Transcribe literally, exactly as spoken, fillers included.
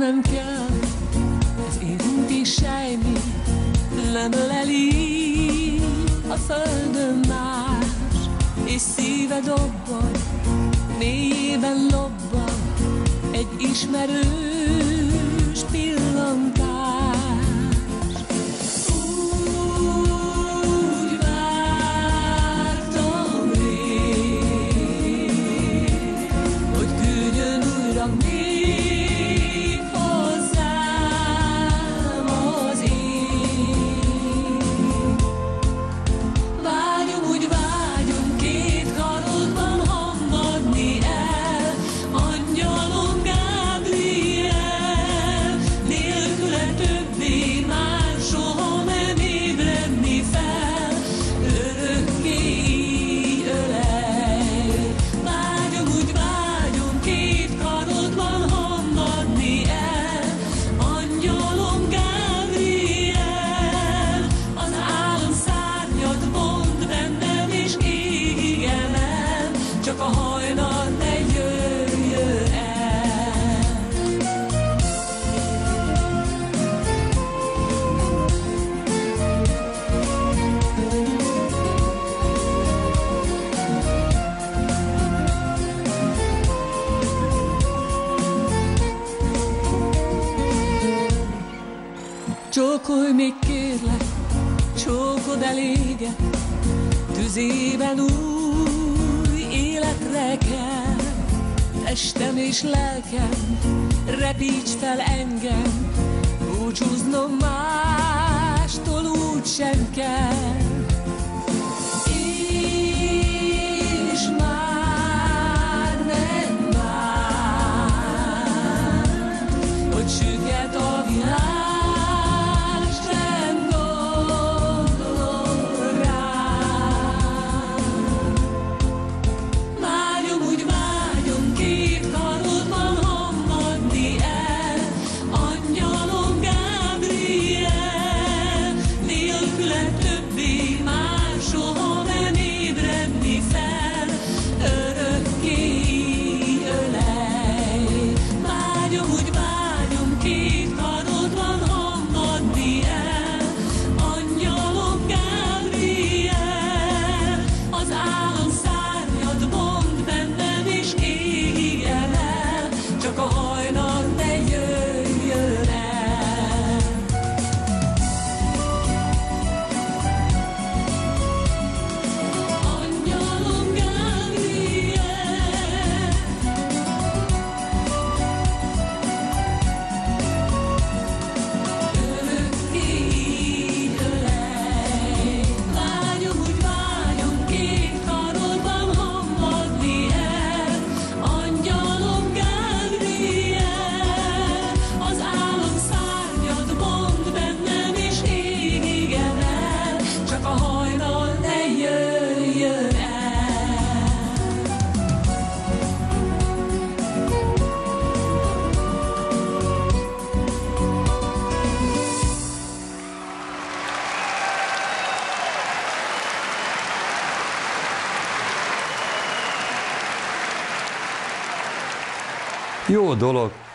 nem kell, ez érinti semmi, nem öleli a földön más, és szíve dobban, mélyében lobban egy ismerős pillantás. Úgy vártam rég, hogy küldjön újra még hozzám az ég. Vágyom, úgy vágyom, két karodban hamvadni el, angyalom Gábriel, nélküle többé már soha nem ébredni fel, örökké így ölej. Vágyom, úgy vágyom, két karodban hamvadni el, angyalom Gábriel, az álom szárnyat vont bennem és égig emel, csak a hajnal ne jöjjön el. Csókolj még kérlek, csókod eléget, tüzében új életre kell. Testem és lelkem, repíts fel engem, búcsúznom mástól úgy sem kell. És már nem vár, hogy süket a világ, sem gondol rám. Vágyom, úgy vágyom, két karodban hamvadni el, angyalom Gábriel, nélküle többé már soha nem ébredni fel, örökké így ölej. Vágyom, úgy vágyom, két karodban hamvadni el, angyalom Gábriel, az álom szárnyat vont bennem és égig emel, csak a hajnal ne jöjjön el. Angyalom Gábriel, örökké így ölej. Vágyom, úgy vágyom, két karodban hamvadni el, angyalom Gábriel, az álom szárnyat vont bennem és égig emel, csak a hajnal ne jöjjön el. Jó dolog,